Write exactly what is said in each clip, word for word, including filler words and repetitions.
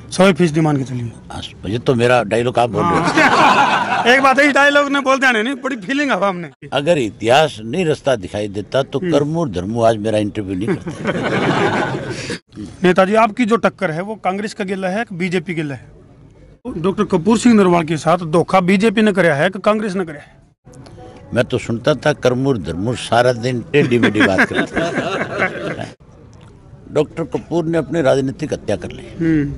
सौ फीसदी मान के चलिए। ये तो मेरा डायलॉग आप बोल रहे हो। एक बात है, इस डायलॉग ने बोलते हैं नहीं, बड़ी फीलिंग है हमने। अगर इतिहास नहीं रास्ता दिखाई देता तो करमूर धर्मू आज मेरा इंटरव्यू नहीं करता। नेताजी, आपकी जो टक्कर है वो कांग्रेस का गिला है कि बीजेपी गिला है? डॉक्टर कपूर सिंह नरवाल के साथ धोखा बीजेपी ने कराया है कि कांग्रेस ने कराया है? मैं तो सुनता था करमूर धर्मूर सारा दिन टेढ़ी मेढ़ी बात करते। डॉक्टर कपूर ने अपनी राजनीतिक हत्या कर ली।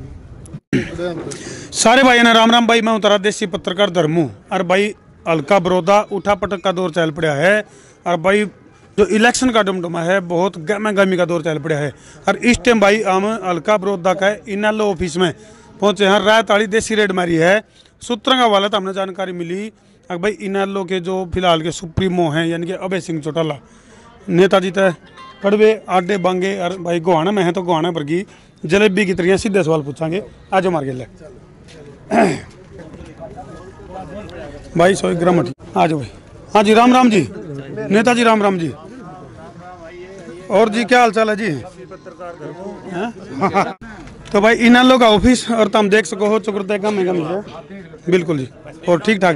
सारे भाई ने राम राम भाई, मैं उतरा देसी पत्रकार धर्मू। और भाई हल्का बड़ौदा उठा पटक का दौर चल पड़ा है। और भाई जो इलेक्शन का डमडमा है बहुत गहमा गहमी का दौर चल पड़ा है। और इस टाइम भाई हम हल्का बड़ौदा का इनएलओ ऑफिस में पहुंचे हैं। रात आड़ी देसी रेड मारी है। सूत्रों का हवाले हमने जानकारी मिली भाई इनएलओ के जो फिलहाल के सुप्रीमो हैं यानी कि अभय सिंह चौटाला, नेताजी तय कड़वे आडे बांगे और भाई गोहाना में है तो गोहाना पर की जलेबी की तरह सीधे सवाल पूछांगे। आज मार के ले भाई सौ ग्राम आ जाओ भाई। हाँ जी, राम राम जी नेताजी, राम राम जी। और जी क्या हाल चाल है जी? तो भाई इनएलओ का ऑफिस और तुम देख सको हो चुकते कम है कम है बिल्कुल जी, और ठीक ठाक।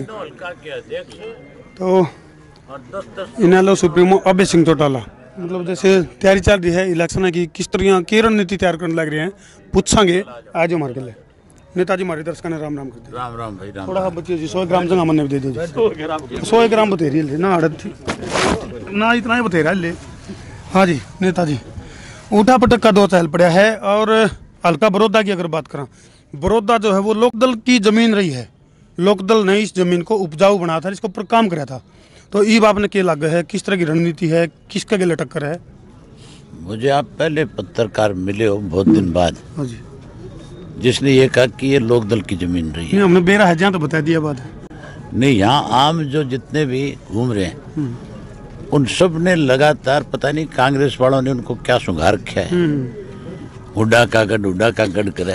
तो इनएलओ सुप्रीमो अभय सिंह चौटाला, मतलब जैसे तैयारी चल रही है इलेक्शन की, किस तरह की रणनीति तैयार करने लग रहे हैं पूछांगे। आज हमारे के लिए नेताजी हमारे दर्शकों ने राम राम कर दिया। राम राम भाई, राम थोड़ा बच्चे जी सौ ग्राम जगह मैंने भी दे दीजिए। सौ ग्राम बतेरी ले ना आड़त थी ना, इतना ही बतेरा ले। हाँ जी नेताजी, उठा पटक का दौर चल पड़ा है। और हल्का बड़ौदा की अगर बात करें, बड़ौदा जो है वो लोकदल की जमीन रही है। लोकदल ने इस जमीन को उपजाऊ बनाया था, इसके ऊपर काम कराया था। तो ईब आपने क्या लगा है, किस तरह की रणनीति है, किसका गले टक्कर है? मुझे आप पहले पत्रकार मिले हो बहुत दिन बाद। हाँ जी, जिसने ये कहा कि ये लोकदल की जमीन रही है। हमने बेरा है जहाँ तो बता दिया बात। नहीं, यहाँ आम जो जितने भी घूम रहे हैं उन सब ने लगातार, पता नहीं कांग्रेस वालों ने उनको क्या सुंघा रखा है, हुड्डा का गढ़ हुड्डा का गढ़ करे।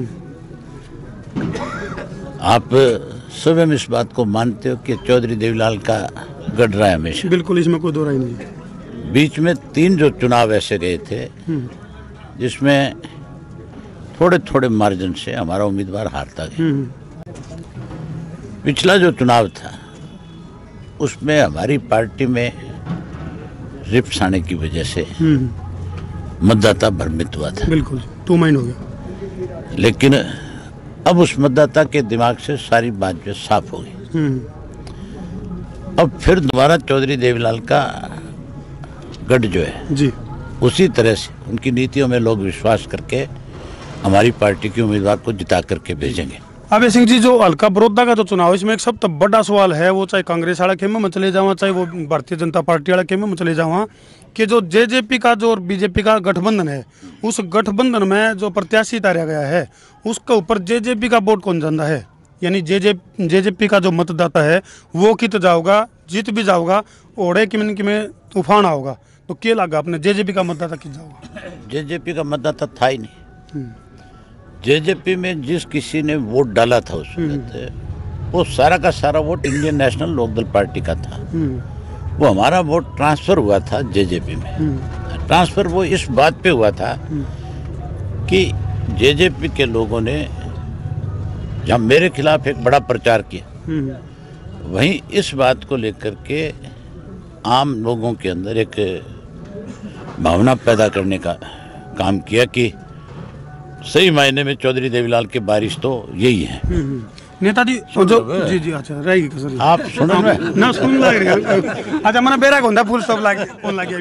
आप स्वयं इस बात को मानते हो कि चौधरी देवीलाल का गढ़ रहा है हमेशा? बिल्कुल, इसमें कोई दो राय नहीं है। बीच में तीन जो चुनाव ऐसे गए थे जिसमें थोड़े थोड़े मार्जिन से हमारा उम्मीदवार हारता गया। पिछला जो चुनाव था उसमें हमारी पार्टी में रिप्स आने की वजह से मतदाता भ्रमित हुआ था। बिल्कुल, टू माइंड हो गया। लेकिन अब उस मतदाता के दिमाग से सारी बात जो साफ हो गई। अब फिर दोबारा चौधरी देवीलाल का गढ़ जो है जी, उसी तरह से उनकी नीतियों में लोग विश्वास करके हमारी पार्टी के उम्मीदवार को जिता करके भेजेंगे। अभय सिंह जी, जो हल्का बड़ौदा का जो चुनाव है इसमें एक सबसे बड़ा सवाल है, वो चाहे कांग्रेस वाला खेमे में चले जावा चाहे वो भारतीय जनता पार्टी वाला खेमे में चले जावा, कि जो जेजेपी का जो और बीजेपी का गठबंधन है, उस गठबंधन में जो प्रत्याशी उतारा गया है उसके ऊपर जेजेपी का वोट कौन जाता है। यानी जे जेजेपी का जो मतदाता है वो कित जाओगा, जीत भी जाओगा, ओढ़े कि में कि में तूफान आओगा। तो क्या लगा आपने, जेजेपी का मतदाता कित जाओगा? जेजेपी का मतदाता था ही नहीं। जेजेपी में जिस किसी ने वोट डाला था उस वक्त वो सारा का सारा vote Indian National Lokdal party का था। वो हमारा वोट ट्रांसफर हुआ था जेजेपी में। ट्रांसफर वो इस बात पे हुआ था कि जेजेपी के लोगों ने जब मेरे खिलाफ एक बड़ा प्रचार किया, वहीं इस बात को लेकर के आम लोगों के अंदर एक भावना पैदा करने का काम किया कि सही मायने में चौधरी देवीलाल के बारिश तो यही है। नेताजी जो जी जी अच्छा रहेगी कसर आप सुन रहे ना सुन लग रही है। अच्छा मैंने बेरा को फुल स्टॉप लाके फोन लाके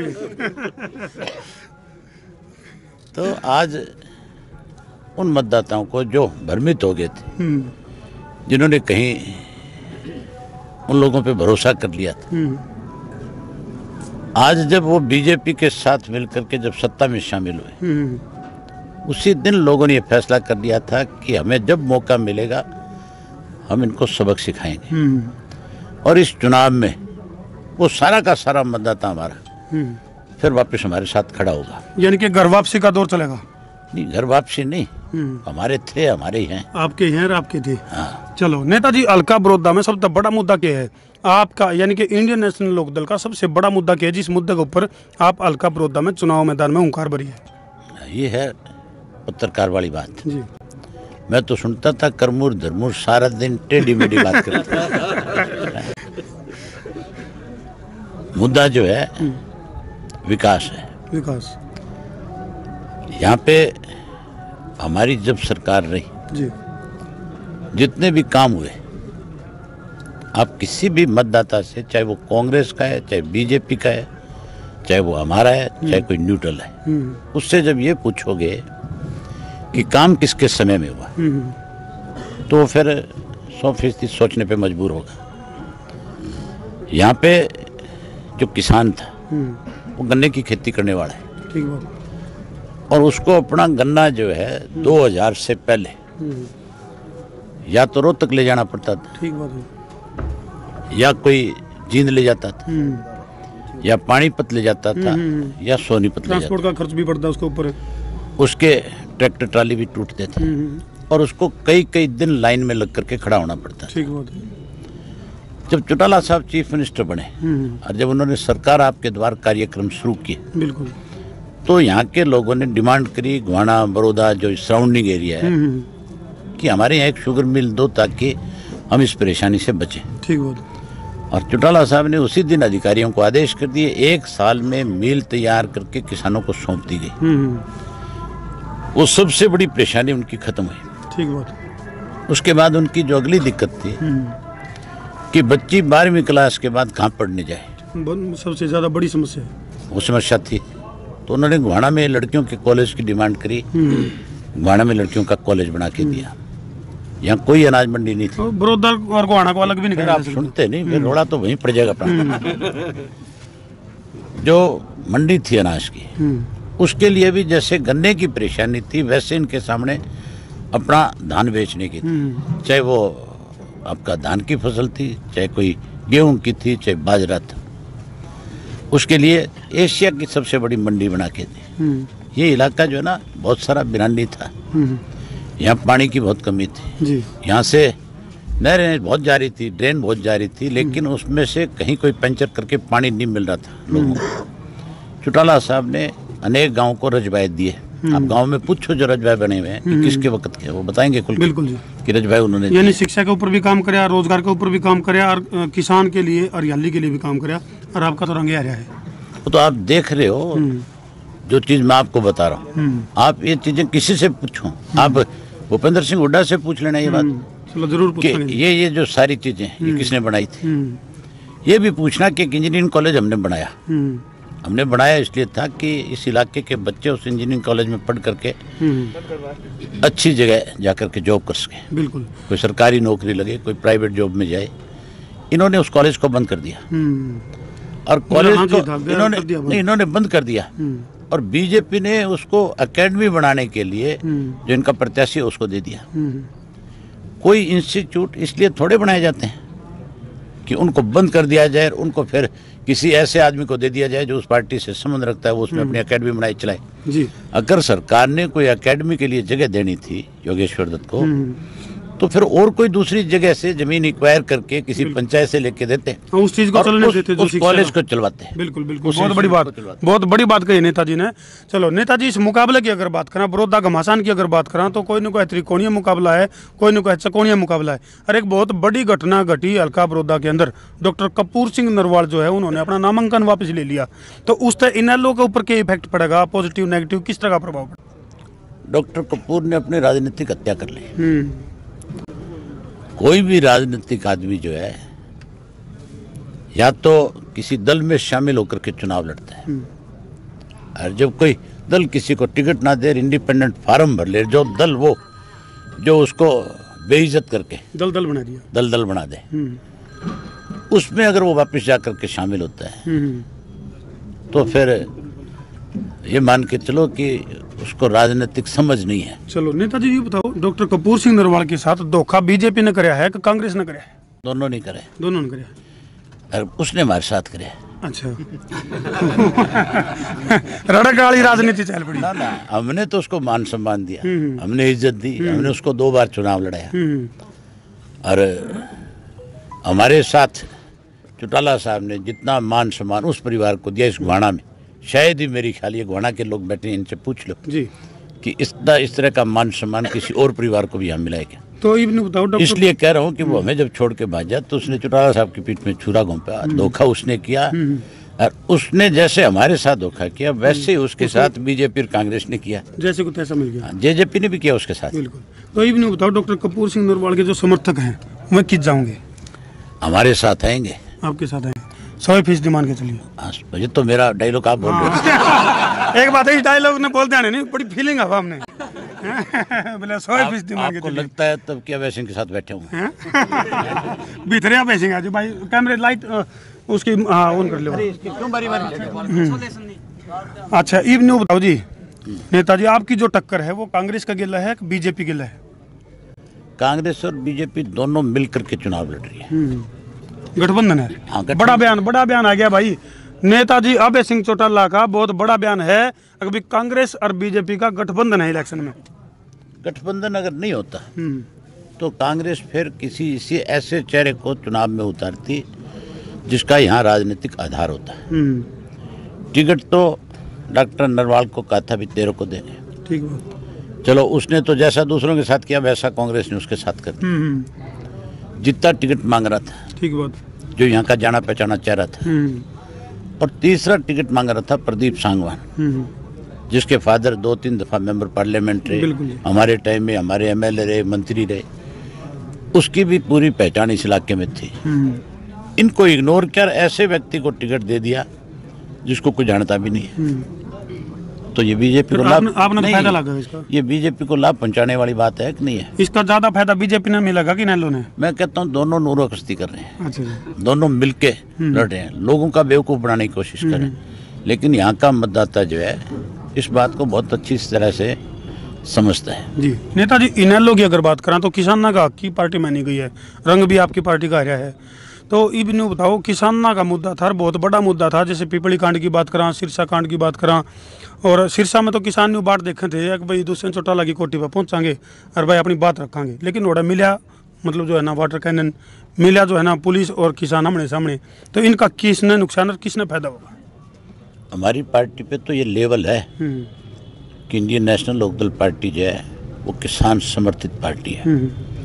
तो आज उन मतदाताओं को जो भ्रमित हो गए थे, जिन्होंने कहीं उन लोगों पे भरोसा कर लिया था, आज जब वो बीजेपी के साथ मिलकर के जब सत्ता में शामिल हुए, उसी दिन लोगों ने ये फैसला कर लिया था कि हमें जब मौका मिलेगा हम इनको सबक सिखाएंगे। और इस चुनाव में वो सारा का सारा मतदाता हमारा फिर वापस हमारे साथ खड़ा होगा। यानी कि घर वापसी का दौर चलेगा? नहीं, घर वापसी नहीं, हमारे थे, हमारे ही हैं। आपके हैं और आपके थे। हाँ। चलो नेताजी, हल्का बड़ौदा में सबसे बड़ा मुद्दा क्या है आपका, यानी कि इंडियन नेशनल लोकदल का सबसे बड़ा मुद्दा क्या है जिस मुद्दे के ऊपर आप हल्का बड़ौदा में चुनाव मैदान में हुंकार भरी है? ये है पत्रकार वाली बात जी। मैं तो सुनता था करमुर धर्मुर सारा दिन टेढ़ी मेढ़ी बात करता। मुद्दा जो है विकास है। विकास यहाँ पे हमारी जब सरकार रही जी, जितने भी काम हुए, आप किसी भी मतदाता से, चाहे वो कांग्रेस का है, चाहे बीजेपी का है, चाहे वो हमारा है, चाहे कोई न्यूट्रल है, उससे जब ये पूछोगे कि काम किसके समय में हुआ, तो फिर सौ फीसदी सोचने पे मजबूर होगा। यहाँ पे जो किसान था वो गन्ने की खेती करने वाला है, ठीक बात। और उसको अपना गन्ना जो है दो हज़ार से पहले या तो रोहतक ले जाना पड़ता था, ठीक बात है। या कोई जींद ले जाता था, या पानीपत ले जाता था, या सोनीपत ले जाता ट्रांसपोर्ट का खर्च भी पड़ता है उसके ऊपर। था। उसके ट्रैक्टर ट्राली भी टूटते थे और उसको कई कई दिन लाइन में लग करके खड़ा होना पड़ता था। ठीक बात है। जब चौटाला साहब चीफ मिनिस्टर बने और जब उन्होंने सरकार आपके द्वार कार्यक्रम शुरू किए, बिल्कुल, तो यहाँ के लोगों ने डिमांड करी, गोहाना बड़ौदा जो सराउंडिंग एरिया है, कि हमारे यहाँ एक शुगर मिल दो ताकि हम इस परेशानी से बचें। ठीक बात है। और चौटाला साहब ने उसी दिन अधिकारियों को आदेश कर दिए, एक साल में मिल तैयार करके किसानों को सौंप दी गई। वो सबसे बड़ी परेशानी उनकी खत्म हुई। ठीक बात है। उसके बाद उनकी जो अगली दिक्कत थी कि बच्ची बारहवीं क्लास के बाद कहाँ पढ़ने जाए, बन- सबसे ज्यादा बड़ी समस्या है। वो समस्या थी। तो उन्होंने गोहाना में लड़कियों के कॉलेज की डिमांड करी, गोहाना में लड़कियों का कॉलेज बना के दिया। यहाँ कोई अनाज मंडी नहीं थी। और बड़ौदा और गोहाना को अलग भी नहीं फिर करा आप सुनते नहीं, फिर रोड़ा तो वहीं पड़ जाएगा अपना। जो मंडी थी अनाज की, उसके लिए भी जैसे गन्ने की परेशानी थी, वैसे इनके सामने अपना धान बेचने की थी। चाहे वो आपका धान की फसल थी, चाहे कोई गेहूं की थी, चाहे बाजरा था, उसके लिए एशिया की सबसे बड़ी मंडी बना के दी। ये इलाका जो है ना बहुत सारा बिरानी था, यहाँ पानी की बहुत कमी थी जी। यहाँ से नहरें बहुत जा रही थी, ड्रेन बहुत जा रही थी, लेकिन उसमें से कहीं कोई पंचर करके पानी नहीं मिल रहा था लोगों को। चौटाला साहब ने अनेक गांवों को रजवाए दिए। आप गांव में पूछो जो रजवाए बने हुए हैं कि किसके वक्त के, वो बताएंगे कुल बिल्कुल जी। कि रजवाए उन्होंने यानी शिक्षा के ऊपर भी काम कराया, रोजगार के ऊपर भी काम कराया, और अ, किसान के लिए हरियाली के लिए भी काम कराया, और आपका तो रंगे आ रहा है। वो तो आप देख रहे हो, जो चीज मैं आपको बता रहा हूँ, आप ये चीजें किसी से पूछो, आप भूपेंद्र सिंह हुड्डा से पूछ लेना ये बात चलो जरूर कि पूछेंगे। ये ये जो सारी चीजें ये किसने बनाई थी। ये भी पूछना कि एक इंजीनियरिंग कॉलेज हमने बनाया, हम्म, हमने बनाया इसलिए था कि इस इलाके के बच्चे उस इंजीनियरिंग कॉलेज में पढ़ करके हम्म, अच्छी जगह जाकर के जॉब कर सके, बिल्कुल। कोई सरकारी नौकरी लगे, कोई प्राइवेट जॉब में जाए। इन्होंने उस कॉलेज को बंद कर दिया हम्म, और कॉलेज हाँ जी, को था, गया इन्होंने कर दिया बंद। नहीं इन्होंने बंद कर दिया। हम्म, और बीजेपी ने उसको एकेडमी बनाने के लिए हम्म, जो इनका प्रत्याशी है उसको दे दिया। हम्म, कोई इंस्टीट्यूट इसलिए थोड़े बनाए जाते हैं कि उनको बंद कर दिया जाए और उनको फिर किसी ऐसे आदमी को दे दिया जाए जो उस पार्टी से संबंध रखता है, वो उसमें अपनी एकेडमी बनाई चलाए। जी। अगर सरकार ने कोई एकेडमी के लिए जगह देनी थी योगेश्वर दत्त को, हम्म, तो फिर और कोई दूसरी जगह से जमीन एक्वायर करके किसी पंचायत से लेके देते हाँ, उस चीज को और चलने उस, देते जो उस शिक्षा कॉलेज का। को चलवाते हैं। बिल्कुल बिल्कुल, उस बहुत बड़ी इंस्टीट्यूट बात, को चलवाते बहुत बड़ी बात कही नेताजी ने। चलो नेताजी, इस मुकाबले की अगर बात करें, बड़ौदा घमासान की अगर बात करें, तो कोई न कोई त्रिकोणीय मुकाबला है, कोई न कोई चकोणीय मुकाबला है। और एक बहुत बड़ी घटना घटी हल्का बड़ौदा के अंदर, डॉक्टर कपूर सिंह नरवाल जो है उन्होंने अपना नामांकन वापस ले लिया। तो उससे इनेलो के ऊपर क्या इफेक्ट पड़ेगा, पॉजिटिव नेगेटिव, किस तरह का प्रभाव पड़ेगा? डॉक्टर कपूर ने अपनी राजनीतिक हत्या कर ली। हम्म, कोई भी राजनीतिक आदमी जो है या तो किसी दल में शामिल होकर के चुनाव लड़ता है, और जब कोई दल किसी को टिकट ना दे, इंडिपेंडेंट फार्म भर ले, जो दल वो जो उसको बेइज्जत करके दल दल बना दिया। दल दल बना दे, हम्म, उसमें अगर वो वापस जा करके शामिल होता है, हम्म, तो फिर ये मान के चलो कि उसको राजनीतिक समझ नहीं है। चलो नेताजी ये बताओ, डॉक्टर कपूर सिंह नरवाल के साथ धोखा बीजेपी ने कराया है कि कांग्रेस ने कराया है? दोनों नहीं करे, दोनों ने कराया। और उसने हमारे साथ करे। अच्छा। रड़क वाली राजनीति चल पड़ी। ना ना, हमने तो उसको मान सम्मान दिया, हमने इज्जत दी, हमने उसको दो बार चुनाव लड़ाया, हम्म, और हमारे साथ चौटाला साहब ने जितना मान सम्मान उस परिवार को दिया इस गोहाना में, शायद ही मेरी ख्याल ये गोहाना के लोग बैठे हैं, इनसे पूछ लो जी। कि इतना इस तरह का मान सम्मान किसी और परिवार को भी यहाँ मिलाएगा। तो इब्न बताओ डॉक्टर, इसलिए कह रहा हूँ कि वो हमें जब छोड़ के भाजा तो उसने चौटाला साहब की पीठ में छुरा घोंपा, धोखा उसने किया, और उसने जैसे हमारे साथ धोखा किया वैसे ही उसके साथ बीजेपी और कांग्रेस ने किया, जैसे कुछ ऐसा मिल गया, जेजेपी ने भी किया उसके साथ। बिल्कुल। तो इब्न बताओ डॉक्टर कपूर सिंह नरवाल के जो समर्थक हैं वह किस जाओगे? हमारे साथ आएंगे, आपके साथ आएंगे, सौ फीसदी मान के चलिए। ये तो मेरा डायलॉग आप बोल रहे हो। एक बात है, इस डायलॉग ने बोलते हैं नहीं, बड़ी फीलिंग हवा हमने बोले सौ फीसदी मान के आपको चलिए। लगता है तब क्या वैसे के साथ बैठे हुए भीतरिया बैठेंगे आज भाई, कैमरे लाइट उसकी हाँ ऑन कर लो। अच्छा इब्न बताओ जी, नेताजी आपकी जो टक्कर है वो कांग्रेस का गिला है कि बीजेपी गिला है? कांग्रेस और बीजेपी दोनों मिलकर के चुनाव लड़ रही है, गठबंधन है। हाँ, गठबंधन। बड़ा बयान बड़ा बयान आ गया भाई, नेताजी अभय सिंह चौटाला का बहुत बड़ा बयान है, अभी कांग्रेस और बीजेपी का गठबंधन है इलेक्शन में। गठबंधन अगर नहीं होता तो कांग्रेस फिर किसी इसी ऐसे चेहरे को चुनाव में उतारती जिसका यहाँ राजनीतिक आधार होता है। टिकट तो डॉक्टर नरवाल को कहा था भी तेरे को देने, ठीक बात। चलो उसने तो जैसा दूसरों के साथ किया वैसा कांग्रेस ने उसके साथ कर दिया। जितना टिकट मांग रहा था, ठीक बात, जो यहाँ का जाना पहचाना चेहरा था, और तीसरा टिकट मांग रहा था प्रदीप सांगवान, जिसके फादर दो तीन दफा मेंबर पार्लियामेंट रहे, हमारे टाइम में हमारे एमएलए रहे, मंत्री रहे, उसकी भी पूरी पहचान इस इलाके में थी। इनको इग्नोर कर ऐसे व्यक्ति को टिकट दे दिया जिसको कोई जानता भी नहीं है। तो ये बीजेपी को लाभ, आपने तो फायदा लगा इसका, ये बीजेपी को लाभ पहुंचाने वाली बात है कि नहीं है? इसका ज्यादा फायदा बीजेपी ने मिलेगा कि नैलो ने? मैं कहता हूँ दोनों नूरो कश्ती कर रहे हैं। अच्छा जी। दोनों मिलके लड़ रहे हैं, लोगों का बेवकूफ बनाने की कोशिश कर रहे हैं, लेकिन यहाँ का मतदाता जो है इस बात को बहुत अच्छी तरह से समझता है। जी नेताजी, इनेलो की अगर बात करें तो किसाना का की पार्टी मानी गई है, रंग भी आपकी पार्टी का आया है। तो इब्न बताओ, किसाना का मुद्दा था, बहुत बड़ा मुद्दा था, जैसे पिपली कांड की बात करा, सिरसा कांड की बात करा, और सिरसा में तो किसान ने बात देखे थे कि भाई दुष्यंत चौटाला की कोठी पर पहुंचाएंगे और भाई अपनी बात रखेंगे, लेकिन वोड़ा मिला मतलब जो है ना वाटर कैनन मिला जो है ना पुलिस और किसान आमने सामने, तो इनका किसने नुकसान और किसने फायदा होगा? हमारी पार्टी पे तो ये लेवल है कि इंडियन नेशनल लोकदल पार्टी जो है वो किसान समर्थित पार्टी है।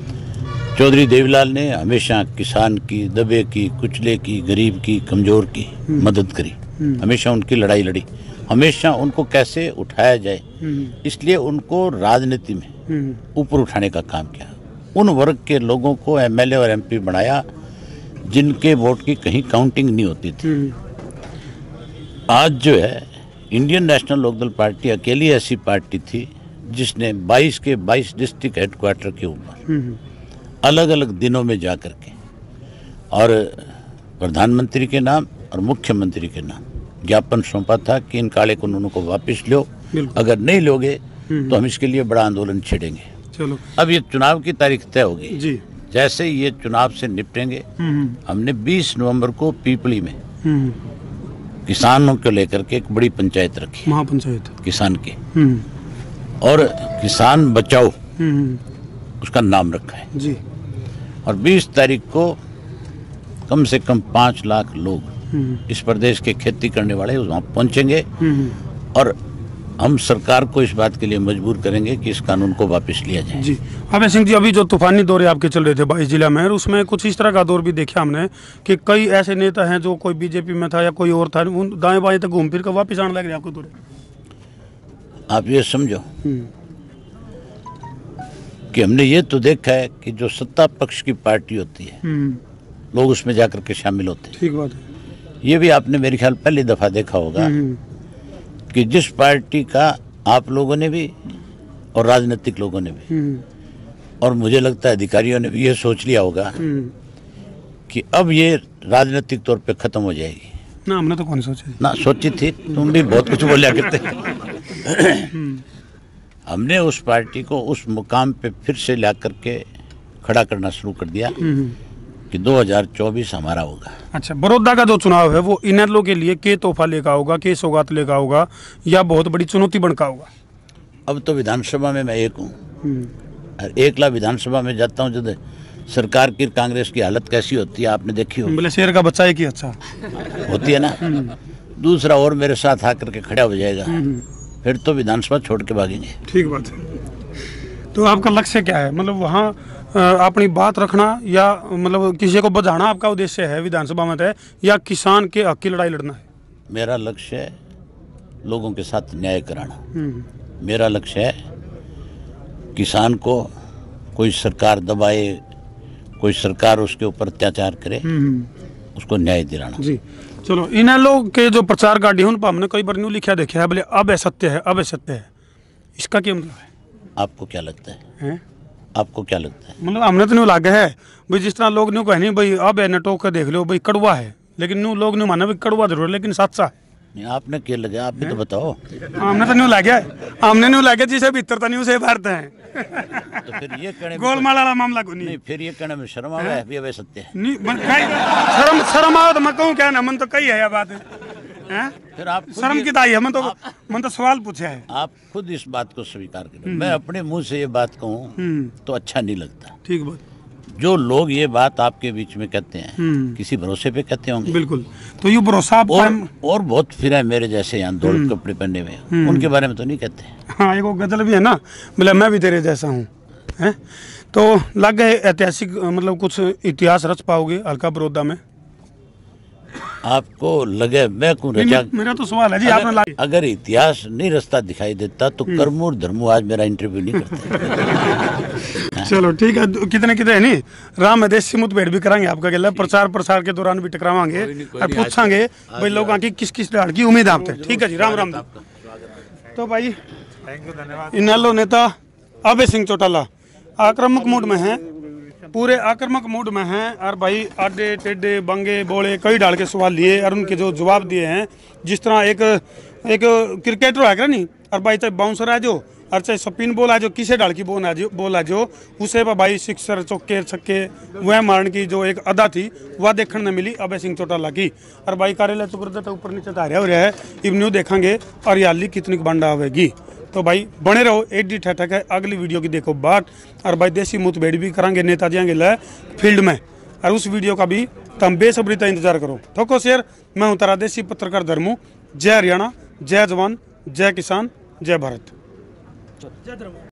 चौधरी देवीलाल ने हमेशा किसान की, दबे की, कुचले की, गरीब की, कमजोर की मदद करी, हमेशा उनकी लड़ाई लड़ी, हमेशा उनको कैसे उठाया जाए, इसलिए उनको राजनीति में ऊपर उठाने का काम किया। उन वर्ग के लोगों को एमएलए और एमपी बनाया जिनके वोट की कहीं काउंटिंग नहीं होती थी। आज जो है इंडियन नेशनल लोकदल पार्टी अकेली ऐसी पार्टी थी जिसने बाईस के बाईस डिस्ट्रिक्ट हेडक्वार्टर के ऊपर अलग अलग दिनों में जा कर के और प्रधानमंत्री के नाम और मुख्यमंत्री के नाम ज्ञापन सौंपा था कि इन काले कानूनों को वापस लो, अगर नहीं लोगे तो हम इसके लिए बड़ा आंदोलन छेड़ेंगे। चलो अब ये चुनाव की तारीख तय होगी जी, जैसे ही ये चुनाव से निपटेंगे। हमने बीस नवंबर को पीपली में किसानों को लेकर के एक बड़ी पंचायत रखी, महापंचायत किसान की, और किसान बचाओ उसका नाम रखा है जी। और बीस तारीख को कम से कम पाँच लाख लोग इस प्रदेश के खेती करने वाले वहाँ पहुंचेंगे और हम सरकार को इस बात के लिए मजबूर करेंगे कि इस कानून को वापस लिया जाए। जी अभय सिंह जी, अभी जो तूफानी दौरे आपके चल रहे थे बाईस जिला में, उसमें कुछ इस तरह का दौर भी देखा हमने कि कई ऐसे नेता हैं जो कोई बीजेपी में था या कोई और था, उन दाएं बाएं तक घूम फिर कर वापस आने लग रहे आपको दौरे। आप ये समझो कि हमने ये तो देखा है कि जो सत्ता पक्ष की पार्टी होती है लोग उसमें जाकर के शामिल होते हैं। ठीक बात है। ये भी आपने मेरे ख्याल पहली दफा देखा होगा कि जिस पार्टी का आप लोगों ने भी और राजनीतिक लोगों ने भी और मुझे लगता है अधिकारियों ने भी ये सोच लिया होगा कि अब ये राजनीतिक तौर पे खत्म हो जाएगी। ना हमने तो कौन सोची ना सोची थी, तुम भी बहुत कुछ बोलिया करते। हमने उस पार्टी को उस मुकाम पे फिर से ला करके खड़ा करना शुरू कर दिया कि दो हज़ार चौबीस हमारा होगा। अच्छा, बड़ौदा का जो चुनाव है वो इनेलो के लिए के तोहफा लेकर होगा, के सौगात लेकर होगा या बहुत बड़ी चुनौती बनकर होगा? अब तो विधानसभा में मैं एक हूँ और एकला विधानसभा में जाता हूँ। जब सरकार की कांग्रेस की हालत कैसी होती है आपने देखी हो, बोले शेर का बच्चा है कि अच्छा होती है ना। दूसरा और मेरे साथ आकर के खड़ा हो जाएगा फिर तो विधानसभा छोड़ के भागेंगे। ठीक बात है। तो आपका लक्ष्य क्या है, मतलब वहाँ अ, अपनी बात रखना या मतलब किसी को बधाना आपका उद्देश्य है विधानसभा में है, या किसान के हक की लड़ाई लड़ना है? मेरा लक्ष्य है लोगों के साथ न्याय कराना। हम्म, मेरा लक्ष्य है किसान को कोई सरकार दबाए, कोई सरकार उसके ऊपर अत्याचार करे, हम्म, उसको न्याय दिलाना। जी चलो, इन लोग के जो प्रचार गाड़ी उन पर हमने कई बार न्यू लिखा देखा है, बोले अब है सत्य है, अब है सत्य है, इसका क्या मतलब है? आपको क्या लगता है? हैं? आपको क्या लगता है? मतलब हमने तो न्यू लागे है भाई, जिस तरह लोग न्यू कहे नहीं भाई अब है नटो के देख लो भाई कड़वा है, लेकिन न्यू लोग न्यू माना भाई कड़वा जरूर है लेकिन सच्चा है। नहीं, आपने क्या लगा? आप भी तो बताओ। हमने तो न्यू लागे है, हमने न्यू लागे जिसे भीतर तो न्यू से भारत है। तो फिर ये कहने में गोलमाल वाला मामला को नहीं, नहीं फिर ये कहने में शर्म आ है, अभी सत्य है। नहीं बन- कई शर्म शर्म आओ तो मैं कहूँ क्या ना, मन तो कई है ये बात हैं? फिर आप खुद शर्म ये- की दाई है, मन तो मन तो सवाल पूछा है। आप खुद इस बात को स्वीकार करें। मैं अपने मुंह से ये बात कहूँ हम्म, तो अच्छा नहीं लगता। ठीक बात, जो लोग ये बात आपके बीच में कहते हैं, हम्म, किसी भरोसे पे कहते होंगे। बिल्कुल। तो ये भरोसा आप और कायम- और बहुत फिर है मेरे जैसे यहाँ दौड़ कपड़े पहने हुए, उनके बारे में तो नहीं कहते। हाँ, एक वो गजल भी है ना, बोले मैं भी तेरे जैसा हूँ, हैं? तो लग गए ऐतिहासिक मतलब कुछ इतिहास रच पाओगे हल्का बड़ौदा में? आपको लगे मैं कौन नहीं, रचा? मे- मेरा तो सवाल है जी, आपने अगर, ला- अगर इतिहास नहीं रास्ता दिखाई देता तो कर्मू और धर्मू आज मेरा इंटरव्यू नहीं करते। चलो ठीक है, दो- कितने कितने है नहीं राम देश मुठभेड़ भी कराएंगे आपका गला, प्रचार प्रसार के दौरान भी टकरावांगे और पूछांगे भाई लोगों की किस किस डाल की उम्मीद आपसे। ठीक है जी, राम राम। तो भाई इनेलो नेता अभय सिंह चौटाला आक्रामक मूड में हैं, पूरे आक्रामक मूड में हैं, और भाई आडे टेढ़े बंगे बोले कई डाल के सवाल लिए और उनके जो जवाब दिए हैं, जिस तरह एक एक क्रिकेटर है नहीं, और भाई चाहे बाउंसर है जो, और चाहे स्पिन बॉल है जो, किसे डाल की बॉल है जो बॉल है जो उसे पर भाई सिक्सर चौके छक्के वह मारने की जो एक अदा थी वह देखने में मिली अभय सिंह चौटाला की। और भाई कार्यालय चुप ऊपर नीचे धारिया हो रहा है, इब न्यू देखेंगे और याली कितनी बंडा आवेगी। तो भाई बने रहो, एडी ठटक है अगली वीडियो की देखो बात, और भाई देसी मुठभेड़ भी करांगे नेताजी आएंगे फील्ड में, और उस वीडियो का भी तुम बेसब्री से इंतजार करो। ठोको शेयर, मैं हूँ तारा देसी पत्रकार धर्मू। जय हरियाणा, जय जवान, जय किसान, जय भारत।